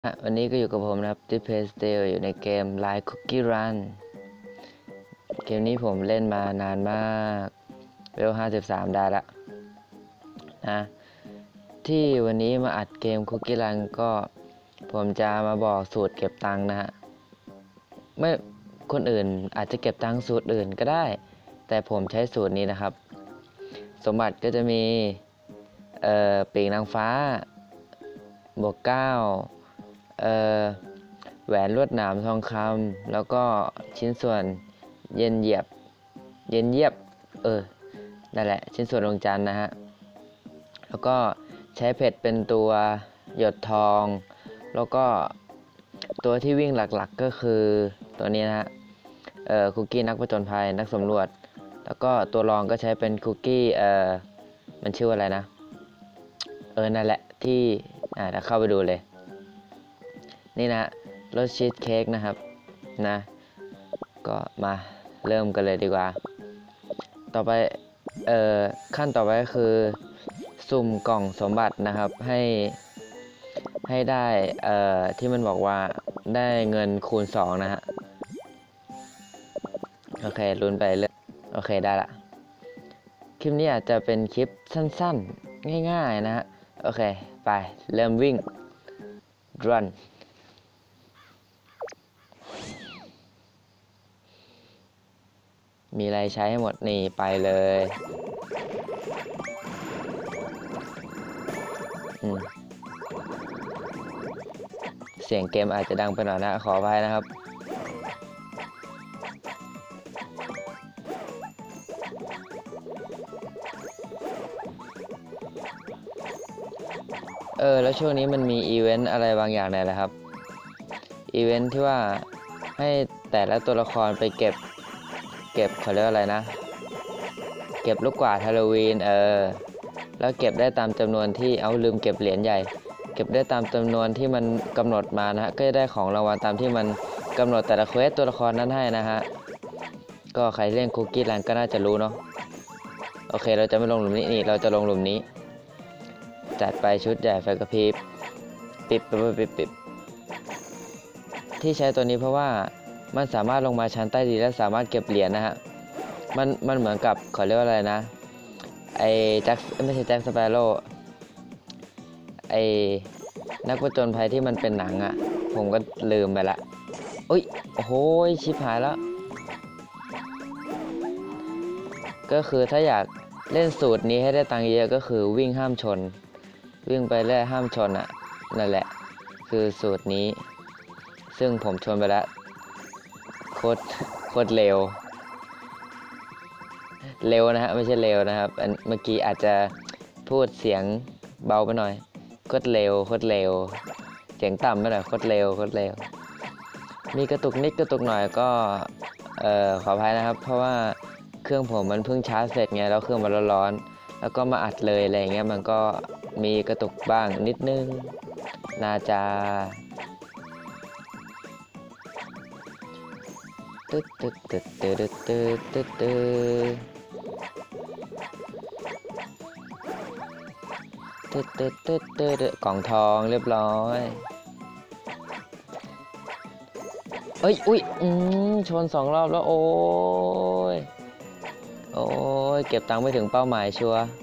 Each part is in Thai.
วันนี้ก็อยู่กับผมนะครับที่เพย์สเตลอยู่ในเกม Line Cookie Run เกมนี้ผมเล่นมานานมากเวล53ได้ละนะที่วันนี้มาอัดเกม Cookie Run ก็ผมจะมาบอกสูตรเก็บตังค์นะฮะไม่คนอื่นอาจจะเก็บตังค์สูตรอื่นก็ได้แต่ผมใช้สูตรนี้นะครับสมบัติก็จะมีปีกนางฟ้าบวก9แหวนลวดหนามทองคำแล้วก็ชิ้นส่วนเย็นเยียบนั่นแหละชิ้นส่วนดวงจันทร์นะฮะแล้วก็ใช้เพชรเป็นตัวหยดทองแล้วก็ตัวที่วิ่งหลักๆก็คือตัวนี้นะฮะคุกกี้นักผจญภัยนักสำรวจแล้วก็ตัวรองก็ใช้เป็นคุกกี้มันชื่ออะไรนะนั่นแหละที่เดี๋ยวเข้าไปดูเลยนี่นะรสชีสเค้กนะครับนะก็มาเริ่มกันเลยดีกว่าต่อไปขั้นต่อไปก็คือสุ่มกล่องสมบัตินะครับให้ได้ที่มันบอกว่าได้เงินคูณ2นะฮะโอเคลุ้นไปเลยโอเคได้ละคลิปนี้อาจจะเป็นคลิปสั้นๆง่ายๆนะฮะโอเคไปเริ่มวิ่ง runมีอะไรใช้ให้หมดนี่ไปเลยเสียงเกมอาจจะดังไปหน่อยนะขออภัยนะครับแล้วช่วงนี้มันมีอีเวนต์อะไรบางอย่างเนี่ยแหละครับอีเวนต์ที่ว่าให้แต่ละตัวละครไปเก็บเขาเรียกว่าอะไรนะเก็บลูกกวาดฮาโลวีนแล้วเก็บได้ตามจำนวนที่ลืมเก็บเหรียญใหญ่เก็บได้ตามจำนวนที่มันกำหนดมานะฮะก็จะได้ของรางวัลตามที่มันกำหนดแต่ละเควสตัวละครนั้นให้นะฮะก็ใครเล่นคุกกี้รันก็น่าจะรู้เนาะโอเคเราจะไม่ลงหลุมนี้เราจะลงหลุมนี้จัดไปชุดใหญ่ไฟกระพริบปิดที่ใช้ตัวนี้เพราะว่ามันสามารถลงมาชั้นใต้ดินและสามารถเก็บเหรียญนะฮะมันเหมือนกับเขาเรียกว่าอะไรนะไอ้แจ็คไม่ใช่แจ็คสเปโร่ไอ้นักผจญภัยที่มันเป็นหนังอ่ะผมก็ลืมไปละอุ้ยโอ้โหชิบหายแล้วก็คือถ้าอยากเล่นสูตรนี้ให้ได้ตังค์เยอะก็คือวิ่งห้ามชนวิ่งไปเรื่อยห้ามชนอ่ะนั่นแหละคือสูตรนี้ซึ่งผมชนไปแล้วโคตรเร็วนะฮะไม่ใช่เร็วนะครับเมื่อกี้อาจจะพูดเสียงเบาไปหน่อยโคตรเร็วเสียงต่ำไปหน่อยโคตรเร็วมีกระตุกนิดกระตุกหน่อยก็ขออภัยนะครับเพราะว่าเครื่องผมมันเพิ่งชาร์จเสร็จไงแล้วเครื่องมันร้อนแล้วก็มาอัดเลยอะไรเงี้ยมันก็มีกระตุกบ้างนิดนึงนาจาตึ๊ดกล่องทองเรียบร้อยอุ้ยชน2 รอบแล้วโอ้ยเก็บตังค์ไม่ถึงเป้าหมายชัวร์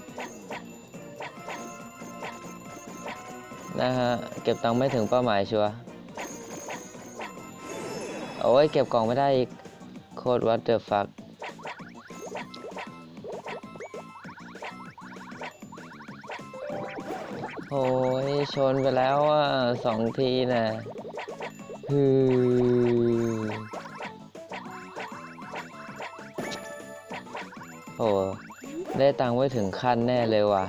นะฮะเก็บตังค์ไม่ถึงเป้าหมายชัวร์เก็บกล่องไม่ได้อีกโคตรวัดเดอะฟักชนไปแล้ว2 ทีนะได้ตังค์ไว้ถึงขั้นแน่เลยว่ะ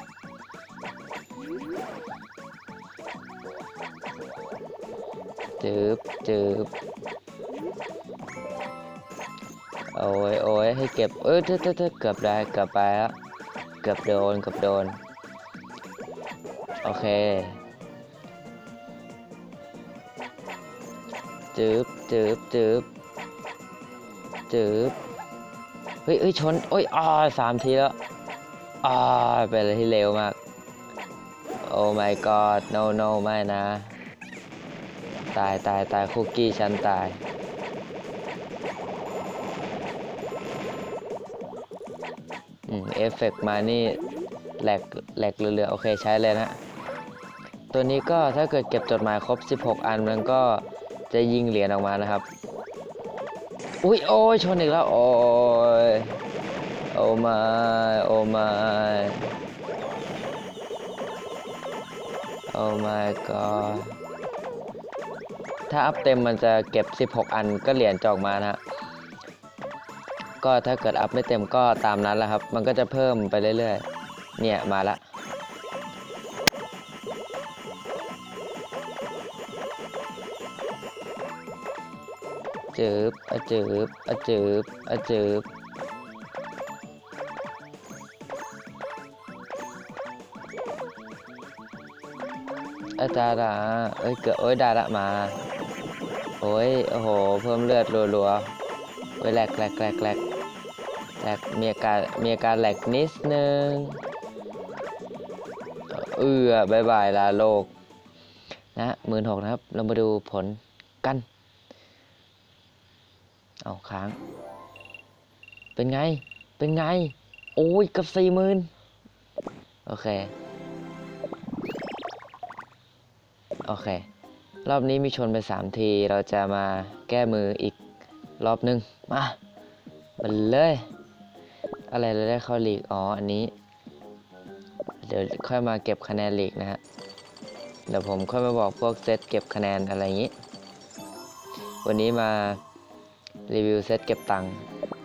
จืบให้เก็บเกือบได้เกือบไปแล้วเกือบโดนโอเคจืบเฮ้ยชน3 ทีแล้วเป็นอะไรที่เร็วมากโอ้ my god no ไม่นะตายคุกกี้ฉันตายเอฟเฟกต์มานี่แหลกเรือโอเคใช้เลยนะตัวนี้ก็ถ้าเกิดเก็บจดหมายครบ16อันมันก็จะยิงเหรียญออกมานะครับอุ้ยโอ้ยชนอีกแล้วโอ้ยโอ้มาโอ้มาโอ้ my god ถ้าอัพเต็มมันจะเก็บ16อันก็เหรียญจอกมานะฮะก็ถ้าเกิดอัพไม่เต็มก็ตามนั้นแหละครับมันก็จะเพิ่มไปเรื่อยๆเนี่ยมาละจืบจืบจืบจืบอาจารย์เอ้ยเกิดโอ้ยได้ละมาโอ้ยโอ้โหเพิ่มเลือดรัวๆโอ้ยแหลกมีอาการแหลกนิดนึงบายบายลาโลกนะ16,000นะครับเรามาดูผลกันเอาค้างเป็นไงโอ้ยกับ40,000โอเครอบนี้มีชนไป3ทีเราจะมาแก้มืออีกรอบนึงมาเลยอะไรเราได้เข้าลีกอันนี้เดี๋ยวค่อยมาเก็บคะแนนลีกนะฮะเดี๋ยวผมค่อยมาบอกพวกเซตเก็บคะแนนอะไรอย่างนี้วันนี้มารีวิวเซตเก็บตังค์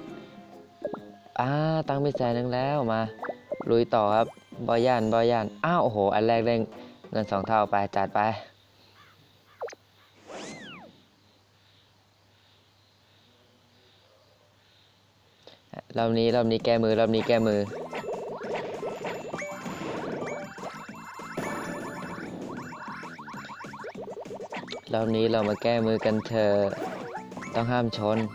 ตังค์มี100,000แล้วมาลุยต่อครับบอย่านโอ้โหอันแรกได้เงิน2 เท่าไปจัดไปรอบนี้แก้มือรอบนี้เรามาแก้มือกันเถอะต้องห้ามชน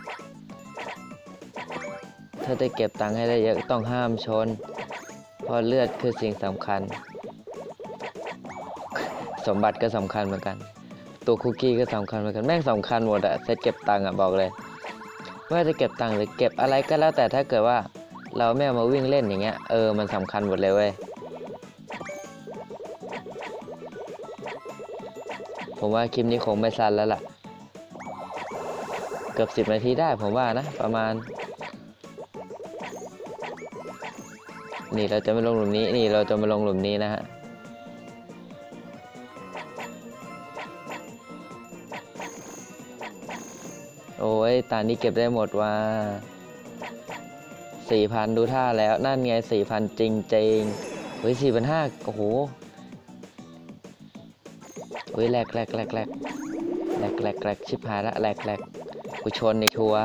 ถ้าจะเก็บตังค์ให้ได้เยอะต้องห้ามชนเพราะเลือดคือสิ่งสำคัญสมบัติก็สำคัญเหมือนกันตัวคุกกี้ก็สำคัญเหมือนกันแม่งสำคัญหมดอะเซตเก็บตังค์อะบอกเลยว่าจะเก็บตังค์หรือเก็บอะไรก็แล้วแต่ถ้าเกิดว่าเราไม่เอามาวิ่งเล่นอย่างเงี้ยมันสำคัญหมดเลยเว้ยผมว่าคลิปนี้คงไม่สั้นแล้วล่ะเกือบ10 นาทีได้ผมว่านะประมาณนี่เราจะไม่ลงหลุมนี้เราจะมาลงหลุมนี้นะฮะโอ้ยตานี้เก็บได้หมดว่า 4,000 ดูท่าแล้วนั่นไง 4,000 จริงเฮ้ย 4,500โอ้โหเฮ้ยแหลกชิบหายละแหลกกูชนอีกชัว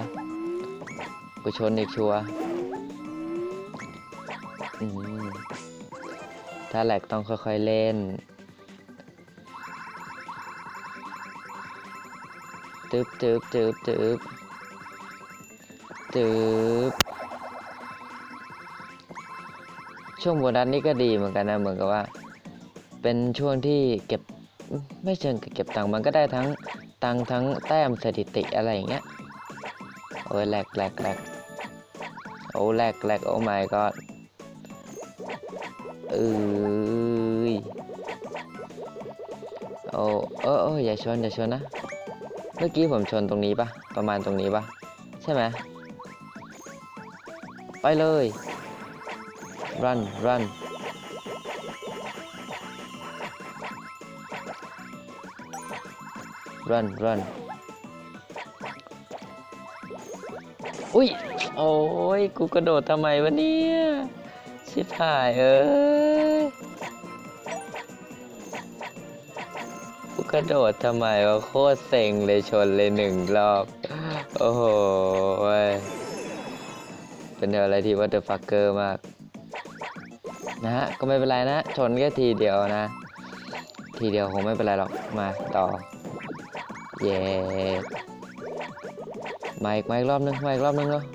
ถ้าแหลกต้องค่อยๆเล่นตึบช่วงโบนัสนี่ก็ดีเหมือนกันนะเหมือนกับว่าเป็นช่วงที่เก็บไม่เชิงเก็บตังค์มันก็ได้ทั้งตังค์ทั้งแต้มสถิติอะไรอย่างเงี้ยโอ้ยแหลกโอ้แหลกโอ้ my god อย่าชนนะเมื่อกี้ผมชนตรงนี้ปะประมาณตรงนี้ปะใช่ไหมไปเลย run อุ้ยโอ้ยกูกระโดดทำไมวะเนี่ยชิบหายกูกระโดดทำไมวะโคตรเซ็งเลยชนเลย1 รอบโอ้โหเป็นอะไรที่วัตเตอร์ฟักเกอร์มากนะฮะก็ไม่เป็นไรนะชนแค่ทีเดียวนะทีเดียวคงไม่เป็นไรหรอกมาต่อเย้มาอีกรอบนึงเนาะ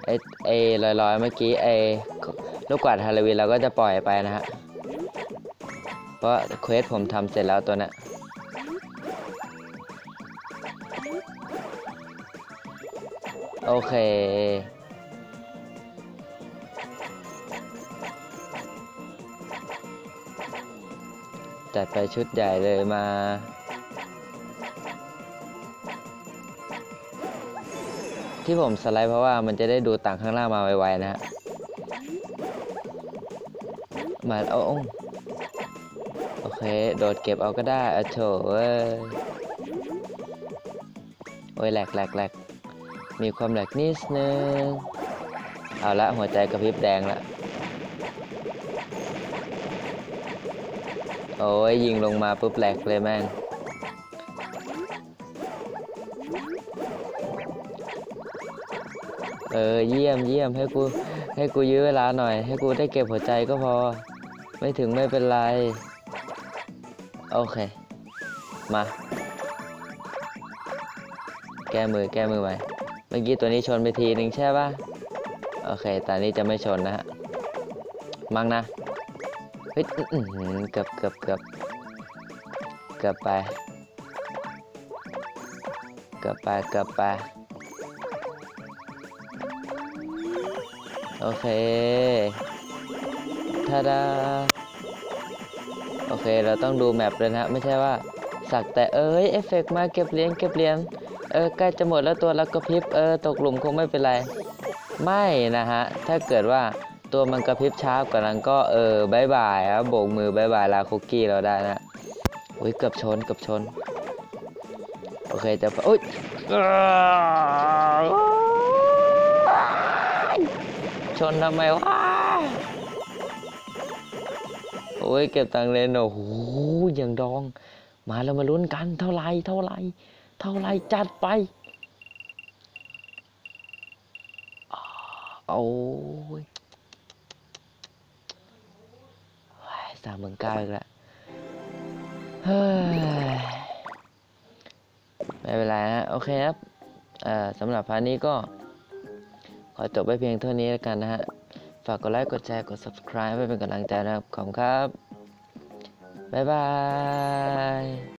ไอไอลอยๆเมื่อกี้ไอลูกกวาดฮาโลวีนเราก็จะปล่อยไปนะฮะเพราะเควสผมทำเสร็จแล้วตัวเนี้ยโอเคจัดไปชุดใหญ่เลยมาที่ผมสไลด์เพราะว่ามันจะได้ดูต่างข้างล่างมาไวๆนะฮะมาโอเคโดดเก็บเอาก็ได้โถเอ้ยโอ้ยแหลกมีความแหลกนิดนึงเอาละหัวใจกระพริบแดงละโอ้ยยิงลงมาปุ๊บแหลกเลยแม่งเยี่ยมให้กูยื้อเวลาหน่อยให้กูได้เก็บหัวใจก็พอไม่ถึงไม่เป็นไรโอเคมาแก้มือไปเมื่อกี้ตัวนี้ชนไปทีนึงใช่ป่ะโอเคตอนนี้จะไม่ชนนะฮะมั้งนะเฮ้ยเกือบไปโอเคทาดาโอเคเราต้องดูแมปเลยนะไม่ใช่ว่าสักแต่เอฟเฟกต์มาเก็บเหรียญใกล้จะหมดแล้วตัวแล้วก็พริบตกหลุมคงไม่เป็นไรไม่นะฮะถ้าเกิดว่าตัวมันกระพริบช้ากว่านั้นก็บายบายครับโบกมือบายบายลาคุกกี้เราได้นะอุ้ยเกือบชนโอเคจะอุ้ยชนทำไมวะโอ้ยเก็บตังค์เลยโอ้โหอย่างดองมาแล้วมาลุ้นกันเท่าไรจัดไปโอ้ย39,000อีกแล้วเฮ้ยไม่เป็นไรฮะโอเคครับสำหรับพาร์ทนี้ก็ขอจบไว้เพียงเท่านี้แล้วกันนะฮะฝากกดไลค์กดแชร์กด subscribe ไว้เป็นกำลังใจนะครับขอบคุณครับบ๊ายบาย